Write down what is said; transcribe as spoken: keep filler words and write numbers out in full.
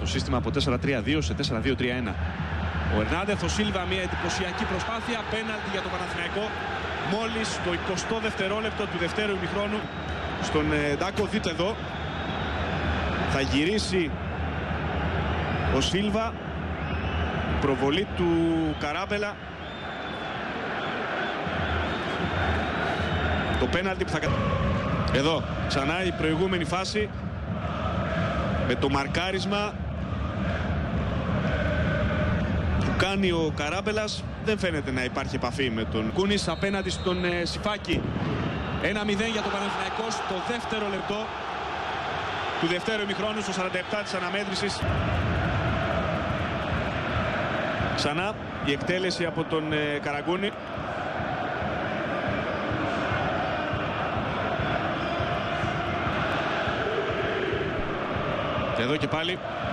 σύστημα από τέσσερα τρία δύο σε τέσσερα δύο τρία ένα. Ο Ερνάντεθ, ο Σίλβα, μια εντυπωσιακή προσπάθεια, πέναλτι για τον Παναθηναϊκό. Μόλις το εικοστό δευτερόλεπτο του δευτέρου ημιχρόνου. Στον ε, Ντάκο, δείτε εδώ, θα γυρίσει ο Σίλβα, προβολή του Καράμπελα. Το πέναλτι που θα... Εδώ, ξανά η προηγούμενη φάση με το μαρκάρισμα που κάνει ο Καράμπελας. Δεν φαίνεται να υπάρχει επαφή με τον Κούνης απέναντι στον ε, Σιφάκη. ένα μηδέν για τον Παναθηναϊκό στο δεύτερο λεπτό του δευτέρου ημιχρόνου, στο σαράντα επτά της αναμέτρησης. Ξανά η εκτέλεση από τον ε, Καραγκούνη. Και εδώ και πάλι